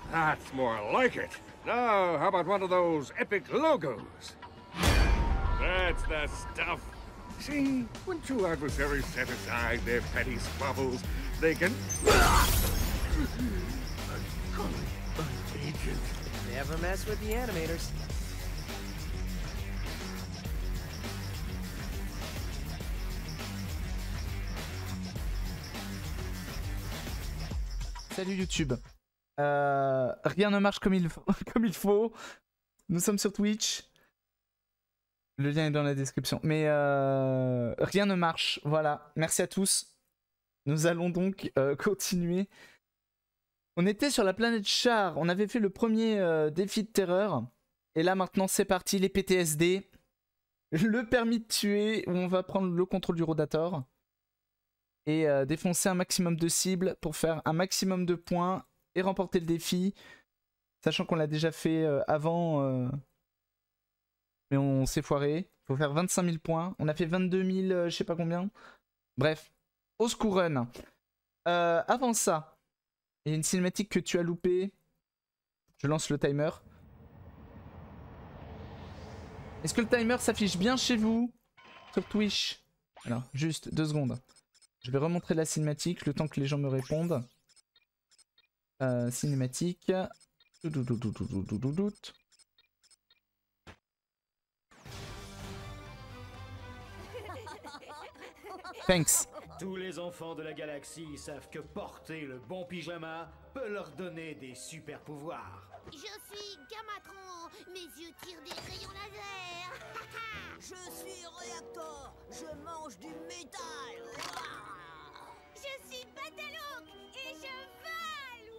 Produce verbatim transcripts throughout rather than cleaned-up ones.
That's more like it. Now, how about one of those epic logos? That's the stuff. See, when two adversaries set aside their petty squabbles, they can... Never mess with the animators. Salut YouTube. Euh, rien ne marche comme il faut, comme il faut. Nous sommes sur Twitch. Le lien est dans la description. Mais euh, rien ne marche. Voilà. Merci à tous. Nous allons donc euh, continuer. On était sur la planète Char. On avait fait le premier euh, défi de terreur. Et là maintenant c'est parti. Les P T S D. Le permis de tuer. Où on va prendre le contrôle du Rodator. Et euh, défoncer un maximum de cibles pour faire un maximum de points et remporter le défi. Sachant qu'on l'a déjà fait euh, avant. Euh... Mais on s'est foiré. Il faut faire vingt-cinq mille points. On a fait vingt-deux mille, euh, je sais pas combien. Bref. Au secours run. Euh, avant ça, il y a une cinématique que tu as loupée. Je lance le timer. Est-ce que le timer s'affiche bien chez vous sur Twitch? Alors, juste deux secondes. Je vais remontrer la cinématique le temps que les gens me répondent. Euh, cinématique. Thanks. Tous les enfants de la galaxie savent que porter le bon pyjama peut leur donner des super pouvoirs. Je suis Gamatron, mes yeux tirent des rayons laser. Je suis Réactor, je mange du métal. Je suis Batalook et je vole.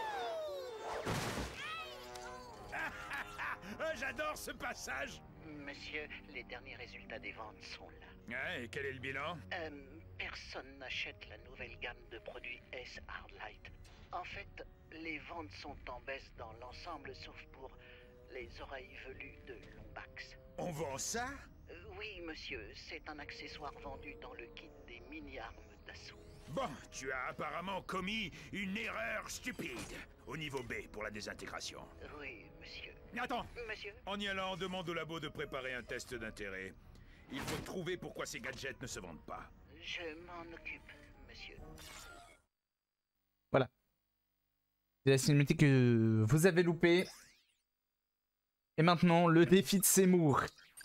J'adore ce passage. Monsieur, les derniers résultats des ventes sont là. Ouais, et quel est le bilan? Euh, personne n'achète la nouvelle gamme de produits S Hardlight. En fait, les ventes sont en baisse dans l'ensemble, sauf pour les oreilles velues de Lombax. On vend ça? euh, Oui, monsieur, c'est un accessoire vendu dans le kit des mini-armes d'assaut. Bon, tu as apparemment commis une erreur stupide. Au niveau B pour la désintégration. Oui, monsieur. Attends. Monsieur? En y allant, demande au labo de préparer un test d'intérêt. Il faut trouver pourquoi ces gadgets ne se vendent pas. Je m'en occupe, monsieur. Voilà. C'est la cinématique que vous avez loupée. Et maintenant, le défi de Seymour.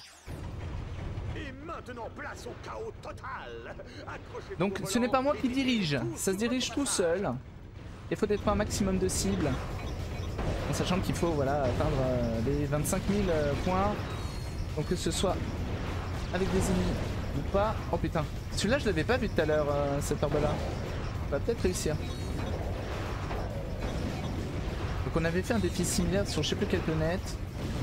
Et maintenant, place au chaos total. Donc, ce n'est pas moi qui dirige. Ça se dirige tout seul. Il faut être un maximum de cibles. En sachant qu'il faut voilà, atteindre euh, les vingt-cinq mille euh, points. Donc que ce soit avec des ennemis ou pas. Oh putain. Celui-là, je l'avais pas vu tout à l'heure, euh, cette orbe-là. On va peut-être réussir. Donc on avait fait un défi similaire sur je sais plus quelle planète.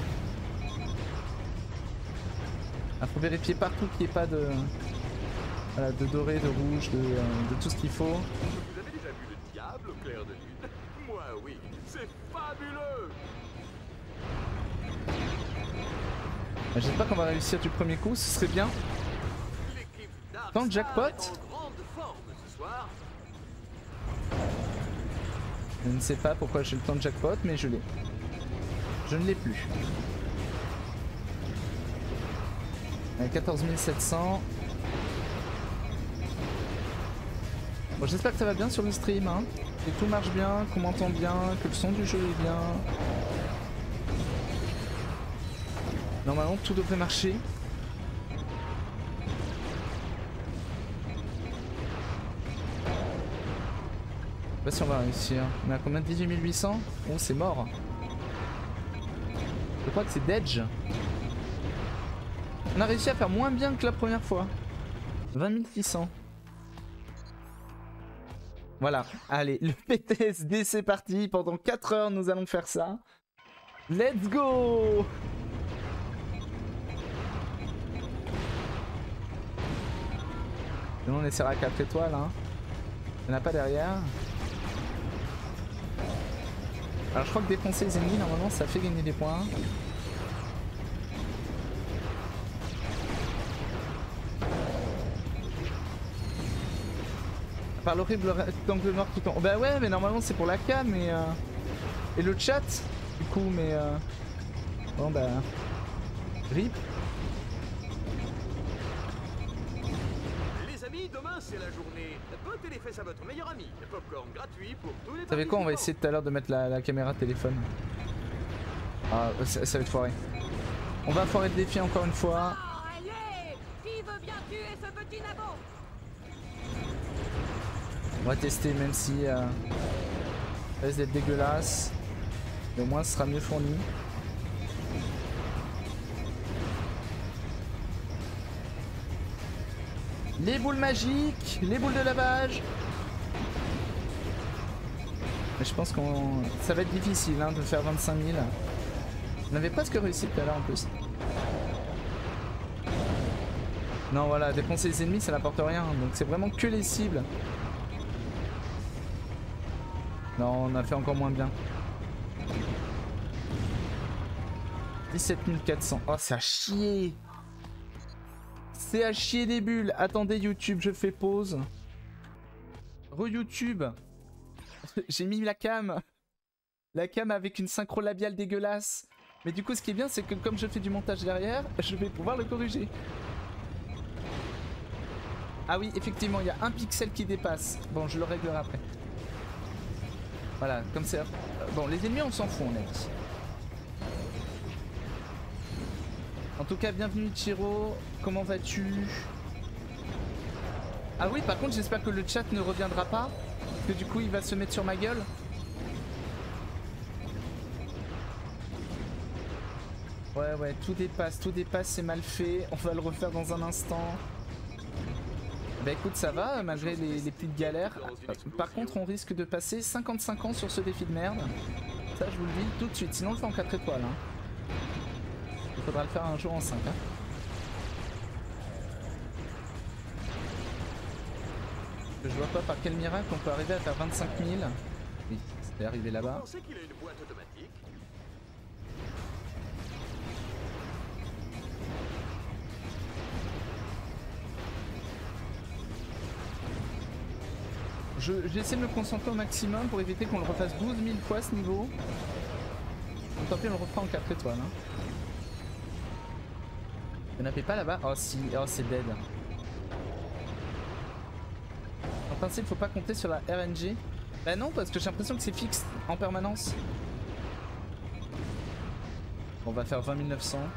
Il faut vérifier partout qu'il n'y ait pas de, voilà, de doré, de rouge, de, euh, de tout ce qu'il faut. Vous avez déjà vu le diable au clair de lune? Moi, oui. C'est fabuleux. J'espère qu'on va réussir du premier coup, ce serait bien. Tant le jackpot. Je ne sais pas pourquoi j'ai le temps de jackpot, mais je l'ai. Je ne l'ai plus. quatorze mille sept cents. Bon, j'espère que ça va bien sur le stream, hein. Que tout marche bien, qu'on m'entend bien, que le son du jeu est bien. Normalement, tout devrait marcher. Je sais pas si on va réussir. On est à combien de dix-huit mille huit cents? Oh, c'est mort. Je crois que c'est Dedge. On a réussi à faire moins bien que la première fois. vingt mille six cents. Voilà, allez, le P T S D c'est parti. Pendant quatre heures nous allons faire ça. Let's go! Sinon on essaiera à quatre étoiles, hein. Il n'y en a pas derrière. Alors je crois que défoncer les ennemis normalement ça fait gagner des points. Par l'horrible rectangle noir qui tombe. Bah ouais, mais normalement c'est pour la cam, mais euh... Et le chat, du coup, mais... Euh... Bon bah... Rip. Les amis, demain c'est la journée. Votez les fesses à votre meilleur ami. Popcorn gratuit pour tous les Vous savez quoi, on va essayer tout à l'heure de mettre la, la caméra téléphone. Ah, ça, ça va être foiré. On va foirer le défi encore une fois. Allez, qui veut bien tuer ce petit nabo? On va tester même si euh, ça risque d'être dégueulasse. Mais au moins ce sera mieux fourni. Les boules magiques, les boules de lavage. Mais je pense qu'on ça va être difficile hein, de faire vingt-cinq mille. On avait presque réussi tout à l'heure en plus. Non voilà, dépenser les ennemis ça n'apporte rien. Donc c'est vraiment que les cibles. Non, on a fait encore moins bien. dix-sept mille quatre cents. Oh, c'est à chier. C'est à chier des bulles. Attendez YouTube, je fais pause. Re-YouTube. J'ai mis la cam. La cam avec une synchro labiale dégueulasse. Mais du coup, ce qui est bien, c'est que comme je fais du montage derrière, je vais pouvoir le corriger. Ah oui, effectivement, il y a un pixel qui dépasse. Bon, je le réglerai après. Voilà, comme c'est... Bon, les ennemis, on s'en fout, on a dit. En tout cas, bienvenue Chiro. Comment vas-tu? Ah oui, par contre, j'espère que le chat ne reviendra pas. Parce que du coup, il va se mettre sur ma gueule. Ouais, ouais, tout dépasse, tout dépasse, c'est mal fait. On va le refaire dans un instant. Bah écoute, ça va, malgré les, les petites galères. Par contre, on risque de passer cinquante-cinq ans sur ce défi de merde. Ça, je vous le dis tout de suite. Sinon, on le fait en quatre étoiles. Hein. Il faudra le faire un jour en cinq. Hein. Je vois pas par quel miracle on peut arriver à faire vingt-cinq mille. Oui, c'est arrivé là-bas. J'essaie de me concentrer au maximum pour éviter qu'on le refasse douze mille fois ce niveau. Donc tant pis, on le refera en quatre étoiles. Hein. Il n'y en avait pas là-bas. Oh si, oh c'est dead. En principe, faut pas compter sur la R N G. Bah non, parce que j'ai l'impression que c'est fixe en permanence. On va faire vingt mille neuf cents.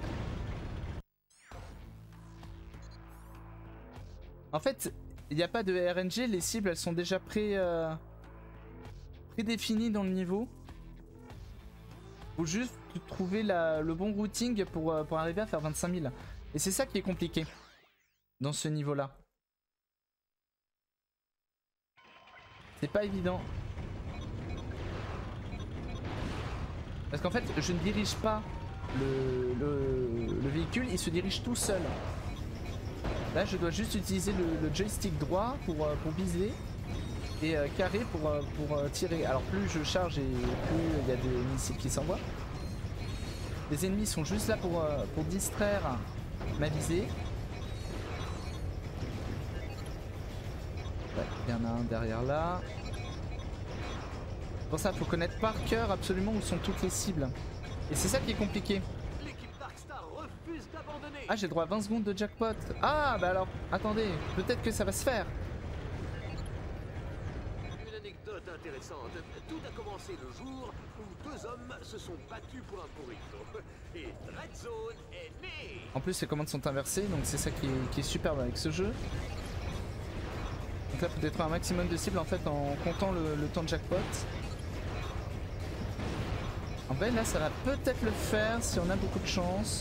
En fait, il n'y a pas de R N G, les cibles elles sont déjà pré, euh, prédéfinies dans le niveau. Faut juste trouver la, le bon routing pour, euh, pour arriver à faire vingt-cinq mille. Et c'est ça qui est compliqué dans ce niveau là. C'est pas évident. Parce qu'en fait je ne dirige pas le, le, le véhicule, il se dirige tout seul. Là je dois juste utiliser le, le joystick droit pour, euh, pour viser et euh, carré pour, euh, pour euh, tirer. Alors plus je charge et plus il y a des missiles qui s'envoient. Les ennemis sont juste là pour, euh, pour distraire ma visée. Ouais, il y en a un derrière là. Pour ça il faut connaître par cœur absolument où sont toutes les cibles. Et c'est ça qui est compliqué. Ah, j'ai droit à vingt secondes de jackpot. Ah, bah alors, attendez, peut-être que ça va se faire. Une anecdote intéressante. Tout a commencé le jour où deux hommes se sont battus pour un burrito. Et Red Zone est né. En plus, les commandes sont inversées, donc c'est ça qui est, qui est superbe avec ce jeu. Donc là, faut détruire un maximum de cibles en fait en comptant le, le temps de jackpot. En vrai, là, ça va peut-être le faire si on a beaucoup de chance.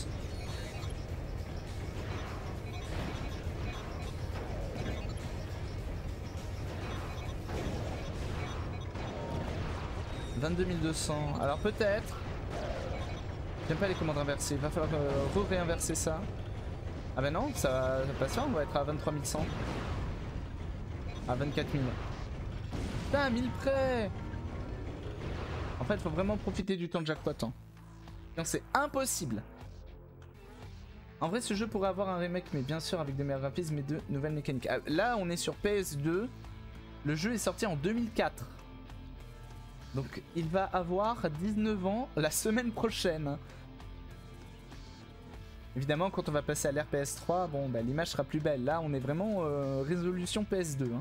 vingt-deux mille deux cents, alors peut-être. J'aime pas les commandes inversées, il va falloir euh, re-réinverser ça. Ah bah non, ça va pas se faire, on va être à vingt-trois mille cent. À vingt-quatre mille. Putain, mille près. En fait, faut vraiment profiter du temps de jackpot. Hein. Non, c'est impossible. En vrai, ce jeu pourrait avoir un remake, mais bien sûr avec de meilleurs graphismes et de nouvelles mécaniques. Ah, là, on est sur P S deux. Le jeu est sorti en deux mille quatre. Donc il va avoir dix-neuf ans la semaine prochaine. Évidemment, quand on va passer à l'ère P S trois, bon, bah, l'image sera plus belle. Là, on est vraiment euh, résolution P S deux. Hein.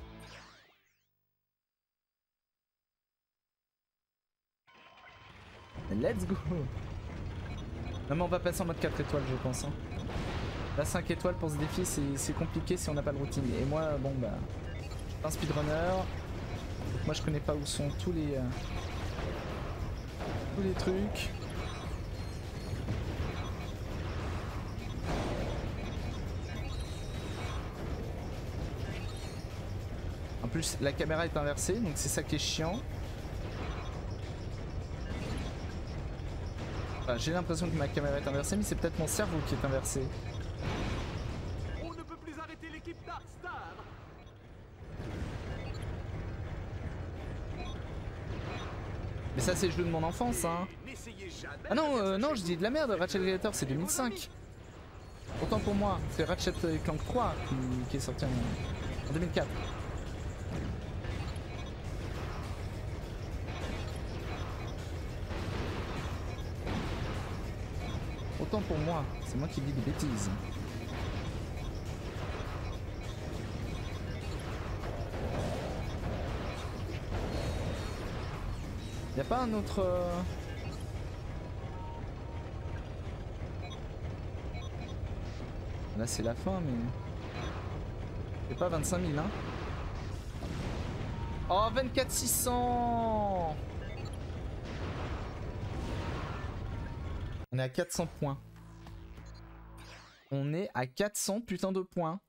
Let's go. Non mais on va passer en mode quatre étoiles, je pense. Hein. Là, cinq étoiles pour ce défi, c'est compliqué si on n'a pas le routine. Et moi, bon, bah, je suis un speedrunner. Donc moi, je connais pas où sont tous les... Euh, tous les trucs. En plus, la caméra est inversée, donc c'est ça qui est chiant. Enfin, j'ai l'impression que ma caméra est inversée, mais c'est peut-être mon cerveau qui est inversé. On ne peut plus arrêter l'équipe Darkstar. Mais ça, c'est le jeu de mon enfance, hein. Ah non, euh, non, je dis de la merde. Ratchet Gladiator, c'est deux mille cinq. Autant pour moi, c'est Ratchet Clank trois qui, qui est sorti en, en deux mille quatre. Autant pour moi, c'est moi qui dis des bêtises. Y'a pas un autre... Euh... Là c'est la fin mais... C'est pas vingt-cinq mille hein. Oh vingt-quatre six cents. On est à quatre cents points. On est à quatre cents putain de points.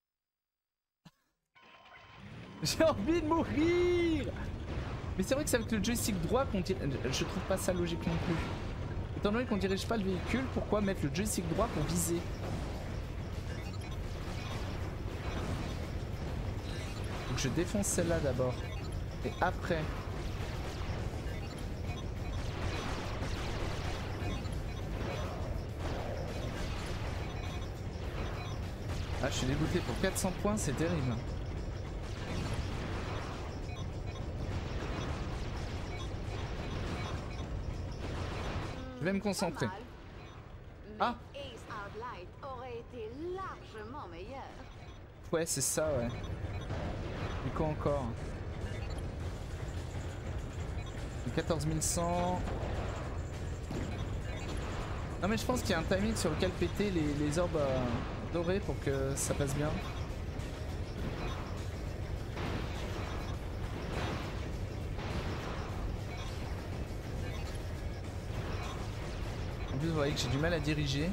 J'ai envie de mourir. Mais c'est vrai que c'est avec le joystick droit qu'on tire... Je trouve pas ça logique non plus. Étant donné qu'on dirige pas le véhicule, pourquoi mettre le joystick droit pour viser? Donc je défonce celle-là d'abord. Et après... Ah, je suis dégoûté pour quatre cents points, c'est terrible. Je vais me concentrer. Ah! Ouais, c'est ça, ouais. Et quoi encore? quatorze mille cent. Non mais je pense qu'il y a un timing sur lequel péter les, les orbes euh, dorés pour que ça passe bien. En plus vous voyez que j'ai du mal à diriger.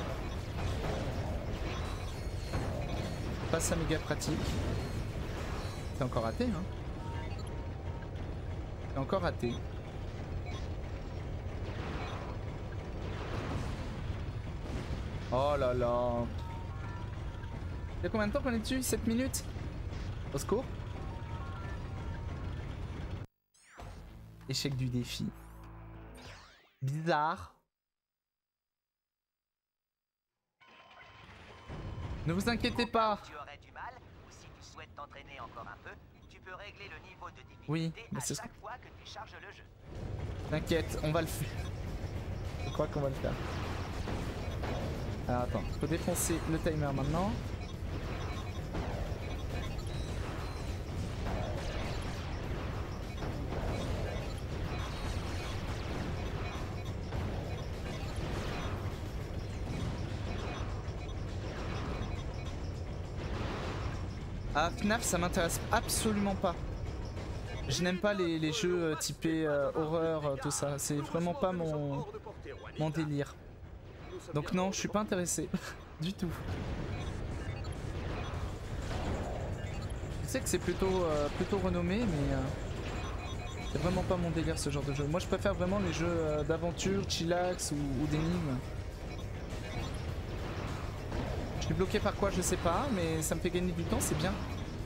Pas ça méga pratique. C'est encore raté hein. C'est encore raté. Oh là là. Il y a combien de temps qu'on est dessus? sept minutes? Au secours. Échec du défi. Bizarre. Ne vous inquiétez pas. Tu aurais du mal, ou si tu souhaites t'entraîner encore un peu, tu peux régler le niveau de difficulté oui, mais à c'est chaque fois que tu charges le jeu. T'inquiète, on va le faire. Je crois qu'on va le faire. Alors attends, faut défoncer le timer maintenant. Ah, F NAF ça m'intéresse absolument pas. Je n'aime pas les, les jeux euh, typés euh, horreur, euh, tout ça. C'est vraiment pas mon, mon délire. Donc non, je suis pas intéressé. Du tout. Je sais que c'est plutôt, euh, plutôt renommé, mais... Euh, c'est vraiment pas mon délire ce genre de jeu. Moi je préfère vraiment les jeux euh, d'aventure, chillax ou, ou d'énigmes. Je suis bloqué par quoi je sais pas, mais ça me fait gagner du temps, c'est bien.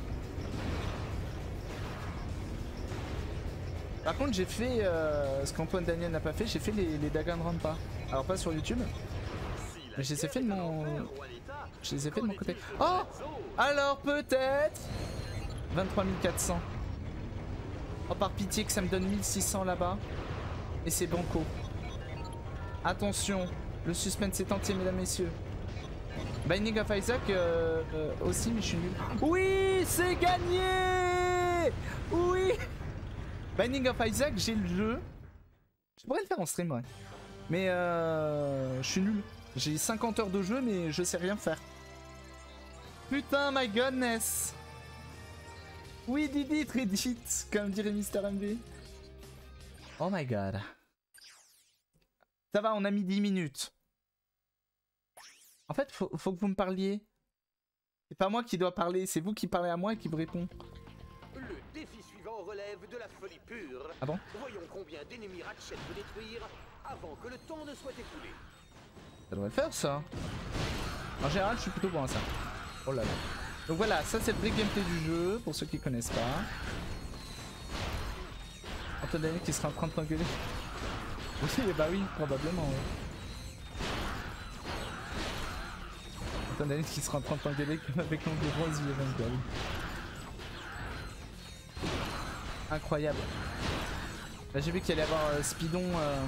Par contre j'ai fait euh, ce qu'Antoine Daniel n'a pas fait, j'ai fait les, les Danganronpa. Alors pas sur YouTube, mais je les ai fait de mon... Je les ai fait de mon côté. Oh! Alors peut-être vingt-trois mille quatre cents. Oh, par pitié que ça me donne mille six cents là-bas. Et c'est banco. Attention, le suspense est entier, mesdames, messieurs. Binding of Isaac euh, euh, aussi, mais je suis nul. Oui, c'est gagné. Oui. Binding of Isaac, j'ai le jeu. Je pourrais le faire en stream, ouais. Mais euh, je suis nul. J'ai cinquante heures de jeu, mais je sais rien faire. Putain, my godness. Oui, Didi, Reddit, comme dirait Mister M V. Oh my god. Ça va, on a mis dix minutes. En fait, faut, faut que vous me parliez. C'est pas moi qui dois parler, c'est vous qui parlez à moi et qui me répond. Le défi suivant relève de la folie pure. Ah bon? Voyons combien d'ennemis Ratchet peut détruire avant que le temps ne soit écoulé. Ça devrait le faire, ça. En général, je suis plutôt bon à ça. Oh là là. Donc voilà, ça c'est le vrai gameplay du jeu, pour ceux qui connaissent pas. Antoine qui sera en train de t'engueuler. Oui, bah oui, probablement. Ouais. Antoine qui sera en train de t'engueuler comme avec l'ongle rose du Evangel. Incroyable. Là j'ai vu qu'il allait y avoir euh, Speedon euh,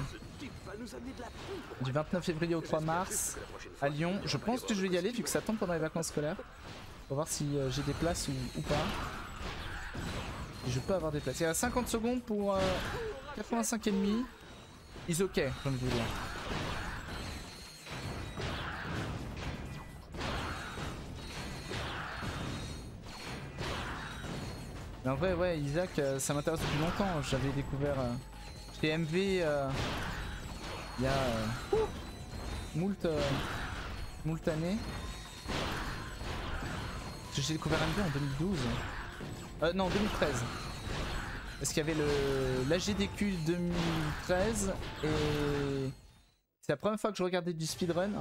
du vingt-neuf février au trois mars à Lyon. Je pense que je vais y aller vu que ça tombe pendant les vacances scolaires. Pour voir si euh, j'ai des places ou, ou pas. Et je peux avoir des places. Il y a cinquante secondes pour euh, quatre-vingt-cinq ennemis. Is ok, j'ai envie de vous dire. Mais en vrai, ouais, Isaac, euh, ça m'intéresse depuis longtemps. J'avais découvert euh, chez M V euh, il y a euh, moult, euh, moult années. J'ai découvert M V en deux mille douze. Euh, non, deux mille treize. Parce qu'il y avait le l'A G D Q deux mille treize et c'est la première fois que je regardais du speedrun.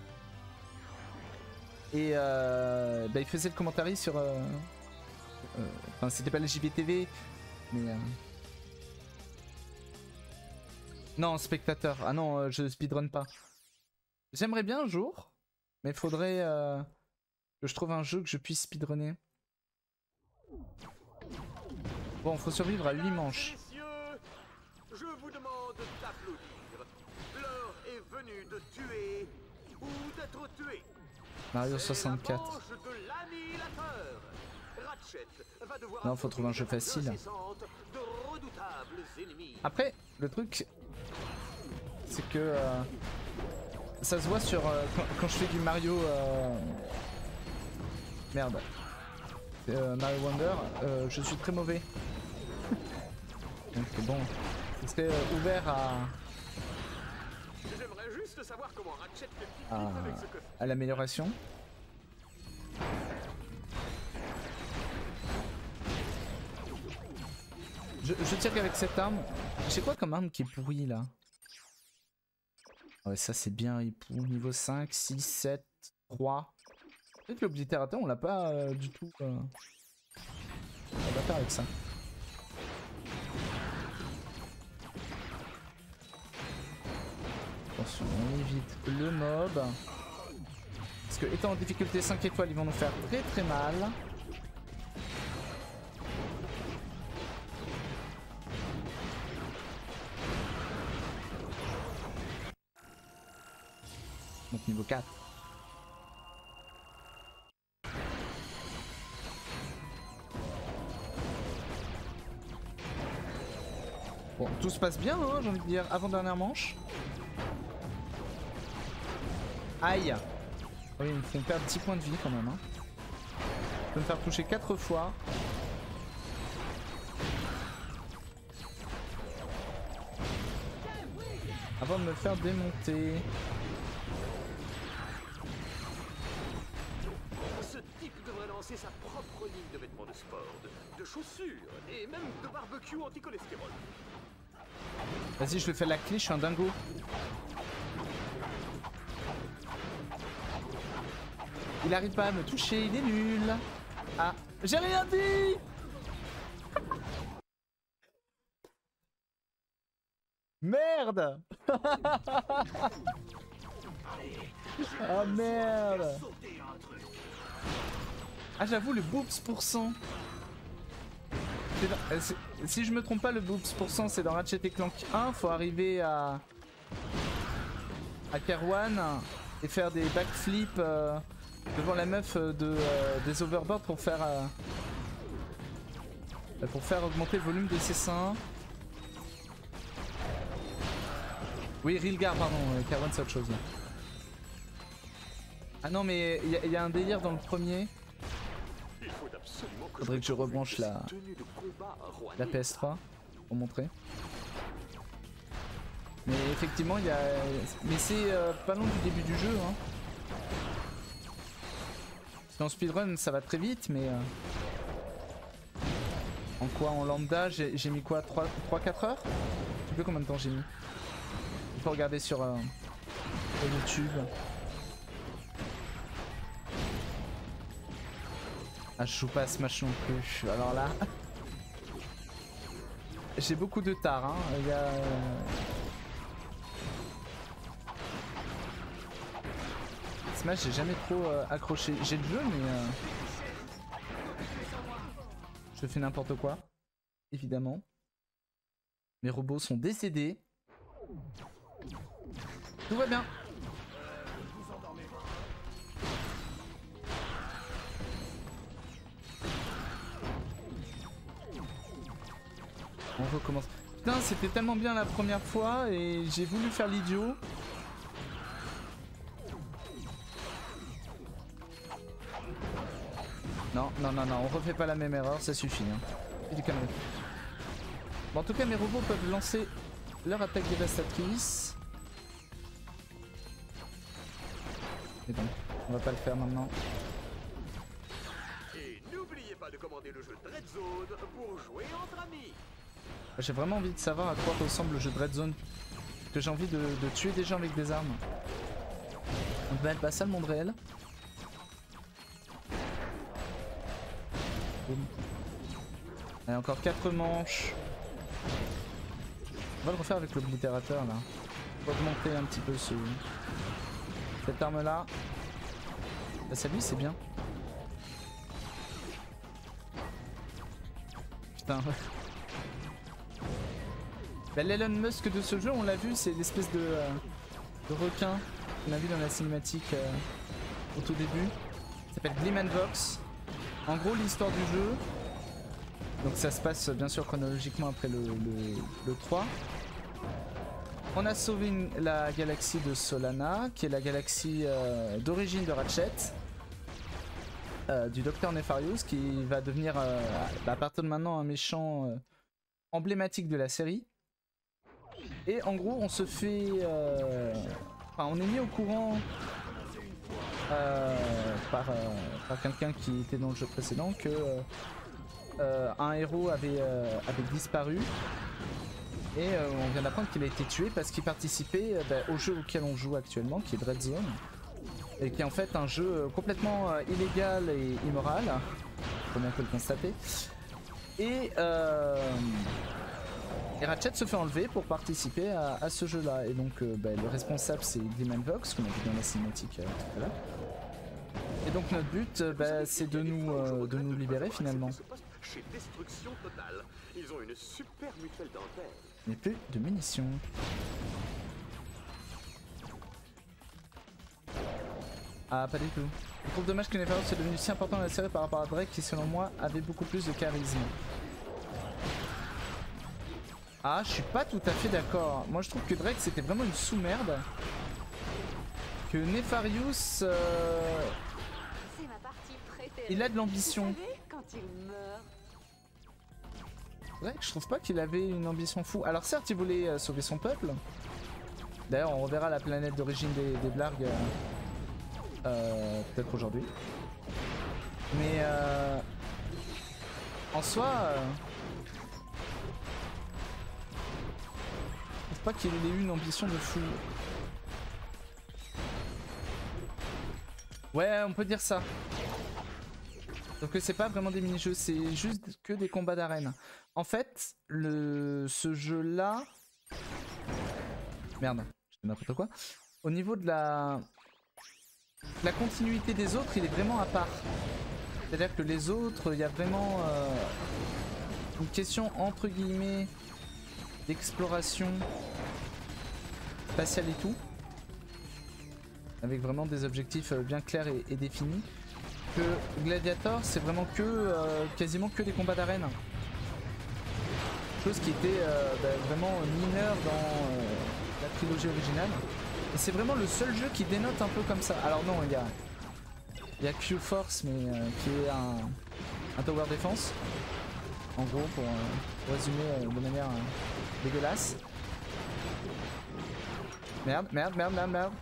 Et euh, bah, il faisait le commentaire sur... Euh, euh, enfin, c'était pas le J V T V, mais... Euh... Non, spectateur. Ah non, euh, je speedrun pas. J'aimerais bien un jour, mais il faudrait... Euh... que je trouve un jeu que je puisse speedrunner. Bon, faut survivre à huit manches. Messieurs, je vous demande d'applaudir. L'heure est venue de tuer ou d'être tué. Mario soixante-quatre. Non, faut trouver un jeu facile. Après, le truc, c'est que euh, ça se voit sur euh, quand, quand je fais du Mario. Euh... Merde. Euh, Mario Wonder, euh, je suis très mauvais. Donc bon, ce serait euh, ouvert à à, à l'amélioration. Je, je tire qu'avec cette arme. J'ai quoi comme arme qui est pourrie là? Ouais, ça c'est bien, il pour niveau cinq, six, sept, trois. Peut-être l'oblitérateur on l'a pas euh, du tout. Euh... On va faire avec ça. Attention, on évite le mob. Parce que étant en difficulté cinq étoiles, ils vont nous faire très très mal. Donc niveau quatre. Bon, tout se passe bien, hein, j'ai envie de dire, avant-dernière manche. Aïe. Oui, ils me font perdre dix points de vie quand même. Hein. Je peux me faire toucher quatre fois. Avant de me faire démonter. Ce type devrait lancer sa propre ligne de vêtements de sport, de, de chaussures et même de barbecue anti-cholestérol. Vas-y, je lui fais la clé, je suis un dingo. Il arrive pas à me toucher, il est nul. Ah, j'ai rien dit. Merde. Ah merde. Ah j'avoue le boops pour cent. c'était dans... euh, si je me trompe pas, le boost pour cent c'est dans Ratchet et Clank un. Faut arriver à à Kerwan et faire des backflips euh, devant la meuf de euh, des overboards pour faire euh, pour faire augmenter le volume de ses seins. Oui, Rilgar, pardon, Kerwan c'est autre chose. Là. Ah non, mais il y, y a un délire dans le premier. Faudrait que je rebranche la, la P S trois pour montrer. Mais effectivement, il y a. Mais c'est euh, pas loin du début du jeu. Hein. Dans speedrun, ça va très vite, mais. Euh... En quoi? En lambda, j'ai mis quoi? trois quatre heures? Je sais plus combien de temps j'ai mis. Il faut regarder sur, euh, sur YouTube. Ah, je joue pas à Smash non plus. Alors là, j'ai beaucoup de tard. Hein. Il y a... Smash, j'ai jamais trop euh, accroché. J'ai le jeu, mais euh... je fais n'importe quoi, évidemment. Mes robots sont décédés. Tout va bien. On recommence. Putain, c'était tellement bien la première fois et j'ai voulu faire l'idiot. Non, non, non, non, on refait pas la même erreur, ça suffit. Hein. Du calme. Bon, en tout cas, mes robots peuvent lancer leur attaque dévastatrice. Et bon, on va pas le faire maintenant. Et n'oubliez pas de commander le jeu Dreadzone pour jouer entre amis. J'ai vraiment envie de savoir à quoi ressemble le jeu Dreadzone. Que j'ai envie de, de tuer des gens avec des armes. On va être pas ça le monde réel. Boum. Allez, encore quatre manches. On va le refaire avec l'oblitérateur là. Pour augmenter un petit peu ce... cette arme là. Bah, ça lui c'est bien. Putain. Bah, l'Elon Musk de ce jeu, on l'a vu, c'est l'espèce de, euh, de requin qu'on a vu dans la cinématique euh, au tout début. Ça s'appelle Gleeman Vox. En gros, l'histoire du jeu, donc ça se passe bien sûr chronologiquement après le, le, le trois. On a sauvé une, la galaxie de Solana, qui est la galaxie euh, d'origine de Ratchet, euh, du docteur Nefarious, qui va devenir euh, à partir de maintenant un méchant euh, emblématique de la série. Et en gros, on se fait... Euh... Enfin, on est mis au courant euh, par, euh, par quelqu'un qui était dans le jeu précédent que euh, un héros avait, euh, avait disparu. Et euh, on vient d'apprendre qu'il a été tué parce qu'il participait euh, bah, au jeu auquel on joue actuellement, qui est Dreadzone. Et qui est en fait un jeu complètement euh, illégal et immoral, comme on peut le constater. Et... Euh... Et Ratchet se fait enlever pour participer à, à ce jeu-là. Et donc, euh, bah, le responsable, c'est Gleeman Vox, qu'on a vu dans la cinématique euh, tout à l'heure. Et donc, notre but, euh, bah, c'est de nous, euh, de nous libérer finalement. Chez Destruction Totale, ils ont une super mutuelle dentaire. Mais plus de munitions. Ah, pas du tout. Je trouve dommage que Nefarious soit devenu si important dans la série par rapport à Drake, qui selon moi avait beaucoup plus de charisme. Ah, je suis pas tout à fait d'accord. Moi, je trouve que Drake, c'était vraiment une sous-merde. Que Nefarious... Euh... C'est ma partie préférée. Il a de l'ambition. Quand il meurt. Drake, je trouve pas qu'il avait une ambition fou. Alors certes, il voulait euh, sauver son peuple. D'ailleurs, on reverra la planète d'origine des, des Blargs euh, euh, peut-être aujourd'hui. Mais euh, en soi... Euh, pas qu'il ait eu une ambition de fou. Ouais, on peut dire ça. Donc c'est pas vraiment des mini-jeux, c'est juste que des combats d'arène. En fait, le ce jeu-là... Merde, je fais n'importe quoi. Au niveau de la... la continuité des autres, il est vraiment à part. C'est-à-dire que les autres, il y a vraiment... Euh... une question entre guillemets d'exploration spatiale et tout, avec vraiment des objectifs bien clairs et, et définis, que Gladiator c'est vraiment que euh, quasiment que des combats d'arène. Chose qui était euh, bah, vraiment mineure dans euh, la trilogie originale. Et c'est vraiment le seul jeu qui dénote un peu comme ça. Alors non, il y a, il y a Q-Force, mais euh, qui est un, un tower defense. En gros, pour, euh, pour résumer euh, de manière euh, dégueulasse. Merde, merde, merde, merde, merde.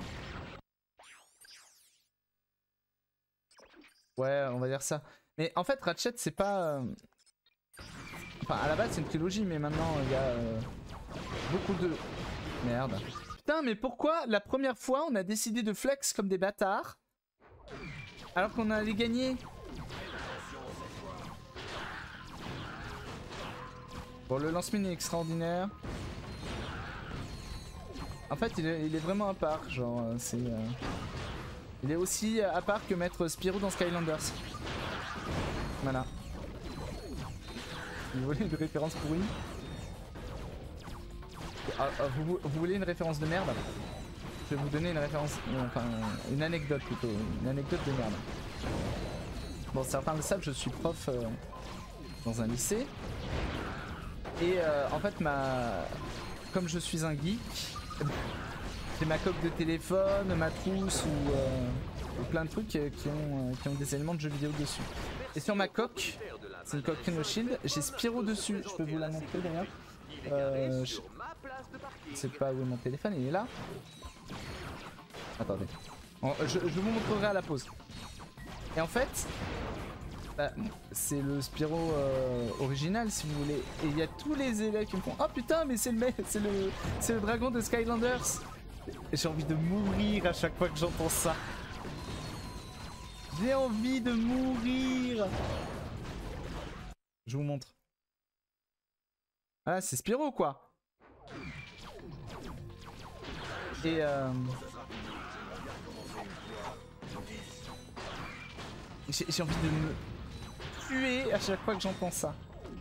Ouais, on va dire ça. Mais en fait, Ratchet, c'est pas... Euh... Enfin, à la base, c'est une trilogie, mais maintenant, il y a euh, beaucoup de... Merde. Putain, mais pourquoi la première fois, on a décidé de flex comme des bâtards alors qu'on allait gagner? Bon, le lance-mine est extraordinaire. En fait, il est, il est vraiment à part, genre, c'est... Euh... Il est aussi à part que mettre Spyro dans Skylanders. Voilà. Vous voulez une référence pourrie? ah, ah, vous, vous voulez une référence de merde? Je vais vous donner une référence... Euh, enfin, une anecdote plutôt. Une anecdote de merde. Bon, certains le savent, je suis prof euh, dans un lycée. Et euh, en fait, ma... comme je suis un geek, j'ai ma coque de téléphone, ma trousse ou, euh, ou plein de trucs qui ont, qui ont des éléments de jeux vidéo dessus. Et sur ma coque, c'est une coque Rhino Shield, j'ai Spyro dessus. Je peux vous la montrer d'ailleurs. Euh, je... je sais pas où est mon téléphone, il est là. Attendez. Bon, je, je vous montrerai à la pause. Et en fait, bah, c'est le Spyro euh, original si vous voulez. Et il y a tous les élèves qui me font: oh putain, mais c'est le mec, c'est le, c'est le dragon de Skylanders. Et j'ai envie de mourir à chaque fois que j'entends ça. J'ai envie de mourir. Je vous montre. Ah, c'est Spyro quoi. Et euh... j'ai envie de me tuer à chaque fois que j'entends ça.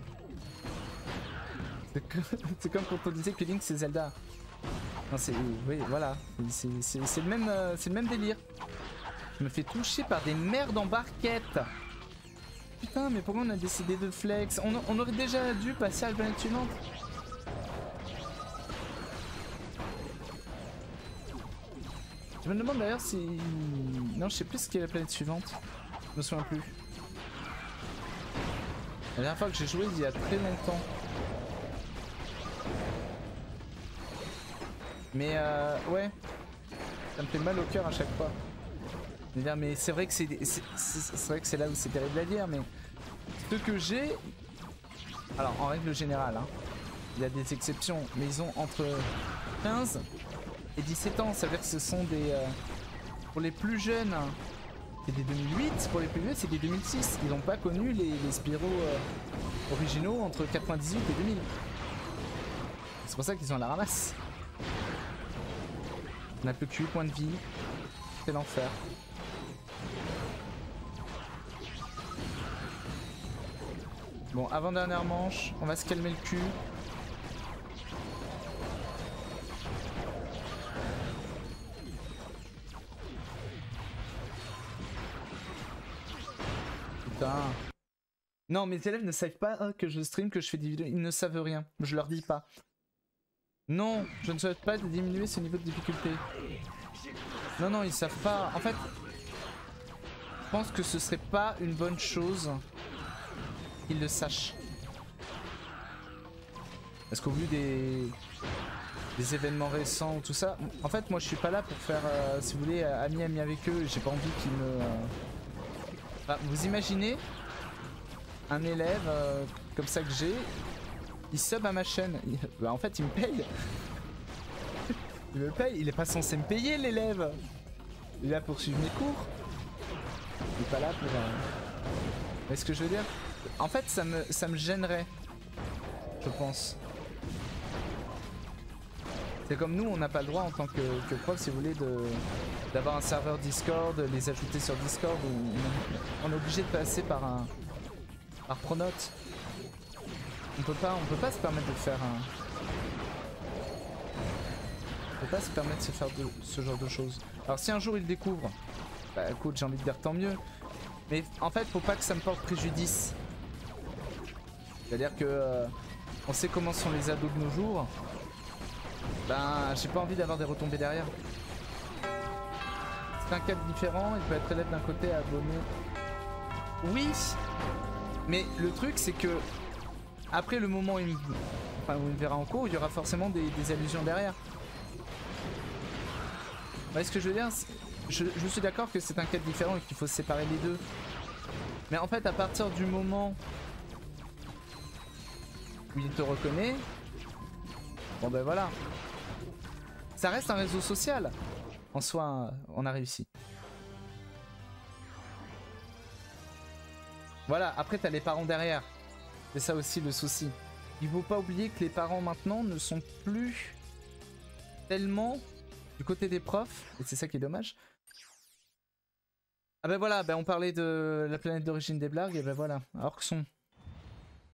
C'est comme quand on disait que Link c'est Zelda. Non, c'est... Oui, voilà. C'est le même, euh, c'est le même délire. Je me fais toucher par des merdes en barquette. Putain, mais pourquoi on a décidé de flex? on, on aurait déjà dû passer à la planète suivante. Je me demande d'ailleurs si... Non, je sais plus ce qu'est la planète suivante. Je me souviens plus. La dernière fois que j'ai joué, il y a très longtemps. Mais euh, ouais, ça me fait mal au cœur à chaque fois. Mais c'est vrai que c'est c'est vrai que c'est là où c'est terrible à dire, mais ce que j'ai, alors en règle générale, hein, il y a des exceptions, mais ils ont entre quinze et dix-sept ans, ça veut dire que ce sont des, euh, pour les plus jeunes, c'est des deux mille huit, pour les plus vieux, c'est des deux mille six. Ils n'ont pas connu les, les Spyro euh, originaux entre quatre-vingt-dix-huit et deux mille. C'est pour ça qu'ils sont à la ramasse. On n'a plus que huit points de vie. C'est l'enfer. Bon, avant dernière manche, on va se calmer le cul. Putain. Non, mes élèves ne savent pas hein, que je stream, que je fais des vidéos. Ils ne savent rien. Je leur dis pas. Non, je ne souhaite pas de diminuer ce niveau de difficulté. Non, non, ils savent pas. En fait, je pense que ce serait pas une bonne chose qu'ils le sachent. Parce qu'au vu des... des événements récents ou tout ça, en fait, moi je suis pas là pour faire, euh, si vous voulez, ami-ami avec eux. J'ai pas envie qu'ils me... Euh... Enfin, vous imaginez un élève euh, comme ça que j'ai, il sub à ma chaîne. Il... Bah, en fait, il me paye. Il me paye. Il est pas censé me payer, l'élève. Il est là pour suivre mes cours. Il est pas là pour... Euh... Vous voyez ce que je veux dire? En fait, ça me, ça me gênerait. Je pense. C'est comme nous, on n'a pas le droit en tant que, que prof, si vous voulez, de d'avoir un serveur Discord, les ajouter sur Discord, où on est obligé de passer par un... par Pronote. On peut pas, on peut pas se permettre de faire un... On peut pas se permettre de se faire de, ce genre de choses. Alors si un jour il découvre, bah écoute, j'ai envie de dire tant mieux. Mais en fait, faut pas que ça me porte préjudice. C'est-à-dire que euh, on sait comment sont les ados de nos jours. Ben, j'ai pas envie d'avoir des retombées derrière. C'est un cadre différent, il peut être élève d'un côté, abonné. Oui, mais le truc c'est que après le moment où il me, enfin, où il me verra en cours, il y aura forcément des, des allusions derrière. Vous voyez ce que je veux dire? je, je suis d'accord que c'est un cadre différent et qu'il faut séparer les deux. Mais en fait, à partir du moment où il te reconnaît, bon ben voilà. Ça reste un réseau social. En soi, on a réussi. Voilà, après t'as les parents derrière. C'est ça aussi le souci. Il faut pas oublier que les parents maintenant ne sont plus tellement du côté des profs. Et c'est ça qui est dommage. Ah ben voilà, ben on parlait de la planète d'origine des blagues, et ben voilà. Orkson.